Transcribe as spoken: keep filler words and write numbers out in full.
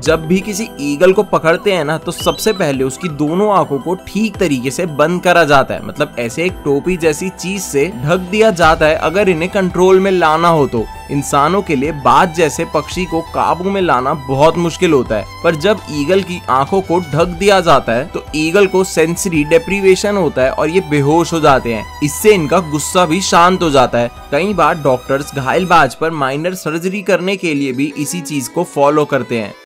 जब भी किसी ईगल को पकड़ते हैं ना तो सबसे पहले उसकी दोनों आंखों को ठीक तरीके से बंद करा जाता है, मतलब ऐसे एक टोपी जैसी चीज से ढक दिया जाता है अगर इन्हें कंट्रोल में लाना हो तो। इंसानों के लिए बाज जैसे पक्षी को काबू में लाना बहुत मुश्किल होता है, पर जब ईगल की आंखों को ढक दिया जाता है तो ईगल को सेंसरी डेप्रीवेशन होता है और ये बेहोश हो जाते हैं। इससे इनका गुस्सा भी शांत हो जाता है। कई बार डॉक्टर्स घायल बाज पर माइनर सर्जरी करने के लिए भी इसी चीज को फॉलो करते हैं।